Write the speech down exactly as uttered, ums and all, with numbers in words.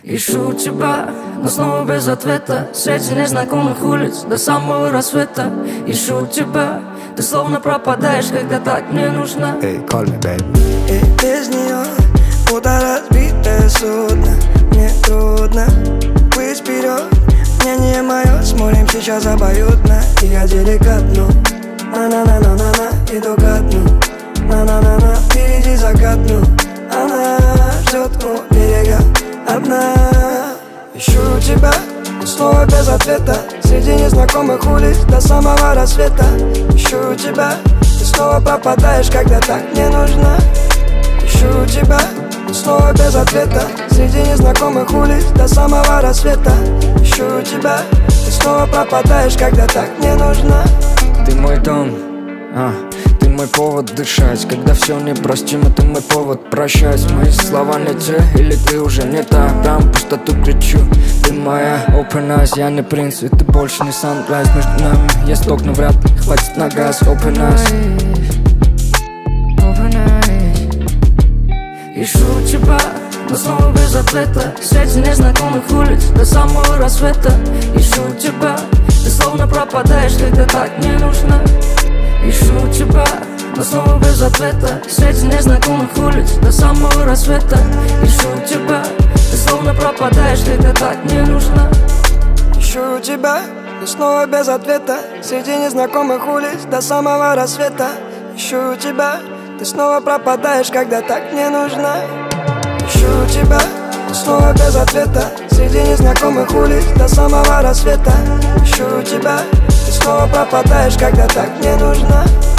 Ищу тебя, но снова без ответа, среди незнакомых улиц до самого рассвета. Ищу тебя, ты словно пропадаешь, когда так мне нужна. Hey, call me, baby. И без нее будто разбитое судно. Мне трудно быть вперед, мнение мое смотрим сейчас обоюдно. И я деликатно, на-на-на-на-на-на, иду ко дну. На-на-на-на, впереди закат, ну. Она ждет у берега одна. Ищу тебя, но снова без ответа, среди незнакомых улиц до самого рассвета. Ищу тебя, ты снова пропадаешь, когда так мне нужна. Ищу тебя, но снова без ответа, среди незнакомых улиц до самого рассвета. Ищу тебя, ты снова пропадаешь, когда так мне нужна. Ты мой дом, а, ты мой повод дышать. Когда все непростимо, ты мой повод прощать. Мои слова не те, или ты уже не та. Прям в пустоту кричу, ты моя open eyes. Я не принц, и ты больше не sunrise. Между нами есть ток, но вряд ли хватит на газ. Open eyes, open eyes. Ищу тебя, но снова без ответа, среди незнакомых улиц до самого рассвета. Ищу тебя, ты словно пропадаешь, когда так мне нужна. Ищу тебя, но снова без ответа, среди незнакомых улиц до самого рассвета. Ищу тебя, ты словно пропадаешь, когда так мне нужна. Ищу тебя, но снова без ответа, среди незнакомых улиц до самого рассвета. Ищу тебя, ты снова пропадаешь, когда так мне нужна. Ищу тебя, но снова без ответа, среди незнакомых улиц до самого рассвета. Ищу тебя, ты снова пропадаешь, когда так мне нужна.